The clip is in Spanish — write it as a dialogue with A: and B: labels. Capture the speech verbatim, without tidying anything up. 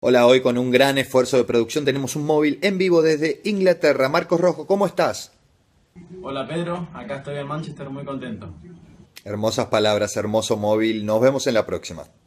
A: Hola, hoy con un gran esfuerzo de producción tenemos un móvil en vivo desde Inglaterra. Marcos Rojo, ¿cómo estás?
B: Hola Pedro, acá estoy en Manchester muy contento.
A: Hermosas palabras, hermoso móvil. Nos vemos en la próxima.